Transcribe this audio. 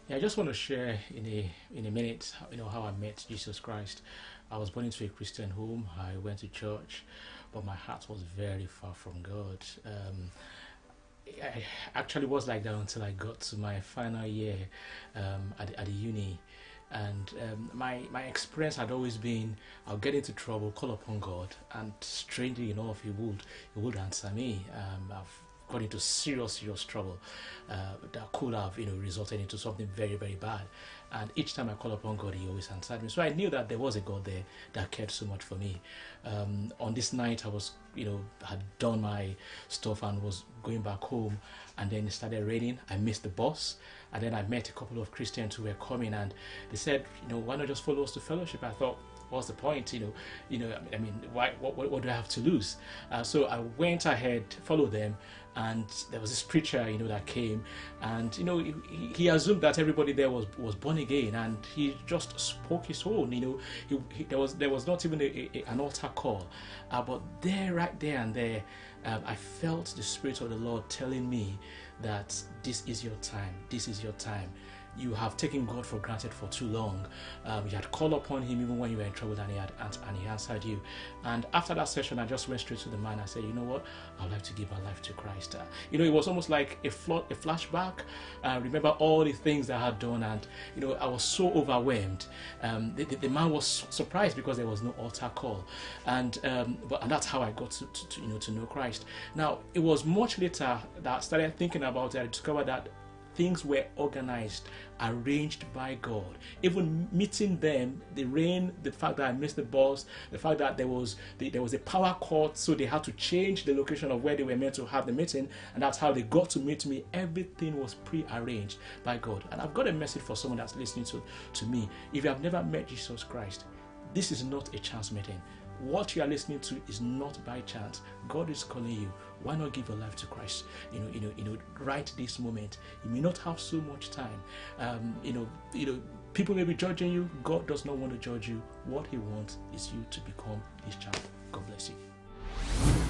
Yeah, I just want to share in a minute, how I met Jesus Christ. I was born into a Christian home. I went to church, but my heart was very far from God. I actually was like that until I got to my final year at the uni. And my experience had always been I'll get into trouble, call upon God, and strangely enough, He would answer me. I've got into serious trouble that could have resulted into something very bad. And each time I call upon God, He always answered me. So I knew that there was a God there that cared so much for me. On this night, I was had done my stuff and was going back home, and then it started raining. I missed the bus, and then I met a couple of Christians who were coming, and they said, why not just follow us to fellowship? I thought, what's the point? I mean, why? What do I have to lose? So I went ahead, followed them, and there was this preacher, that came, and he assumed that everybody there was born again, and he just spoke his own. There was not even an altar call, but right there and there, I felt the Spirit of the Lord telling me that this is your time. This is your time. You have taken God for granted for too long. You had called upon Him even when you were in trouble, and He answered you. And after that session, I just went straight to the man. I said, you know what? I'd like to give my life to Christ. It was almost like a flashback. Remember all the things that I had done, and I was so overwhelmed. The man was surprised because there was no altar call, and that's how I got to know Christ. Now it was much later that I started thinking about it. I discovered that things were organized, arranged by God. Even meeting them, the rain, the fact that I missed the bus, the fact that there was a power cut, so they had to change the location of where they were meant to have the meeting, and that's how they got to meet me. Everything was pre-arranged by God. And I've got a message for someone that's listening to me. If you have never met Jesus Christ, this is not a chance meeting. What you are listening to is not by chance. God is calling you. Why not give your life to Christ? Right this moment. You may not have so much time. People may be judging you. God does not want to judge you. What He wants is you to become His child. God bless you.